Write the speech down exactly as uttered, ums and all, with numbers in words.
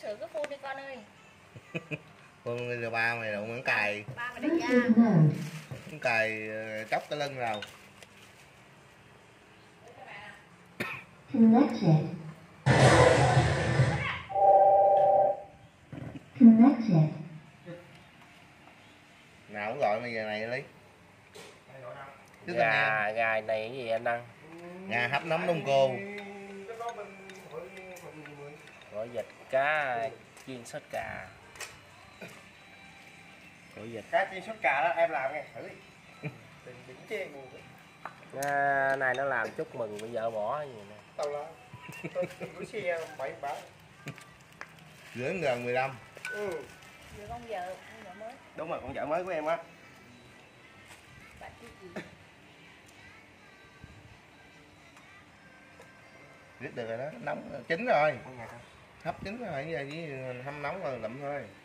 sữa cứ phun đi con ơi. Phun rồi ba mày đụng miếng cài. Ba mày đánh da. Miếng cài chóc cái lưng rồi. Connected. Connected. Nào cũng gọi mày giờ này đi. Gà, gà này cái gì anh Đăng? Gà hấp nấm đông cô. Gỏi vịt cá chiên sốt cà. Gỏi vịt. Cá chiên sốt cà đó em làm nghe thử đi. Đỉnh chê À, này nó làm chúc mừng bây giờ bỏ gì nè. tao là gửi xe bảy bả. Gửi gần mười lăm. Ừ. Vừa con vợ, con vợ mới. Đúng rồi, con vợ mới của em á. Bạn cái gì? Biết được rồi đó, nóng chín rồi. Hấp chín rồi, giờ chỉ hâm nóng rồi lụm thôi.